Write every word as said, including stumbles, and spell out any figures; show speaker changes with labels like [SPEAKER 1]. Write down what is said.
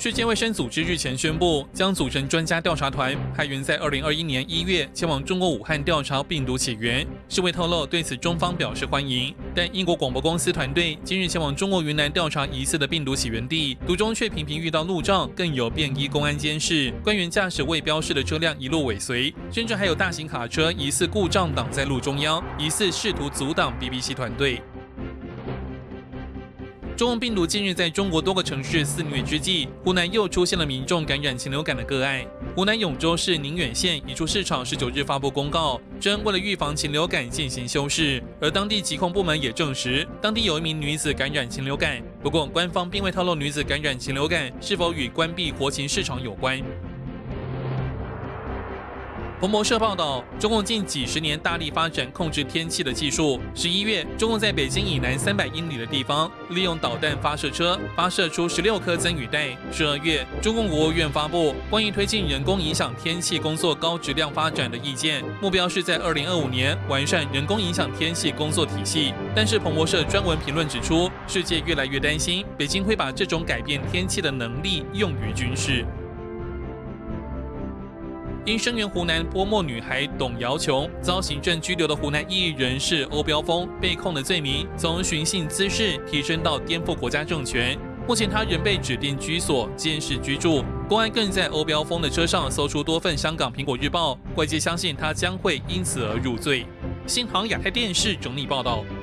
[SPEAKER 1] 世界卫生组织日前宣布，将组成专家调查团，派员在二零二一年一月前往中国武汉调查病毒起源。世卫透露，对此中方表示欢迎。但英国广播公司团队今日前往中国云南调查疑似的病毒起源地，途中却频频遇到路障，更有便衣公安监视，官员驾驶未标示的车辆一路尾随，甚至还有大型卡车疑似故障挡在路中央，疑似试图阻挡 B B C 团队。中共病毒近日在中国多个城市肆虐之际，湖南又出现了民众感染禽流感的个案。湖南永州市宁远县一处市场十九日发布公告，称为了预防禽流感进行修饰，而当地疾控部门也证实，当地有一名女子感染禽流感。不过，官方并未透露女子感染禽流感是否与关闭活禽市场有关。彭博社报道，中共近几十年大力发展控制天气的技术。十一月，中共在北京以南三百英里的地方，利用导弹发射车发射出十六颗增雨带。十二月，中共国务院发布关于推进人工影响天气工作高质量发展的意见，目标是在二零二五年完善人工影响天气工作体系。但是，彭博社专文评论指出，世界越来越担心北京会把这种改变天气的能力用于军事。因声援湖南泼墨女孩董瑶琼遭行政拘留的湖南异议人士欧标峰被控的罪名，从寻衅滋事提升到颠覆国家政权。目前他仍被指定居所监视居住。公安更在欧标峰的车上搜出多份香港《苹果日报》，外界相信他将会因此而入罪。新航亚太电视整理报道。